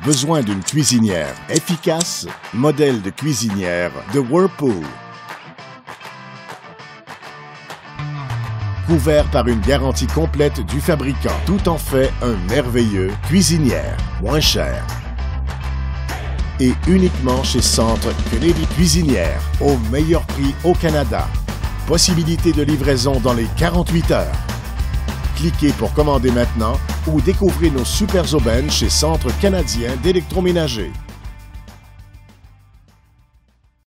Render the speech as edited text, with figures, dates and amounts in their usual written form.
Besoin d'une cuisinière efficace? Modèle de cuisinière de Whirlpool. Couvert par une garantie complète du fabricant. Tout en fait un merveilleux cuisinière. Moins cher. Et uniquement chez Centre Kennedy Cuisinière. Au meilleur prix au Canada. Possibilité de livraison dans les 48 heures. Cliquez pour commander maintenant ou découvrez nos super aubaines chez Centre canadien d'électroménager.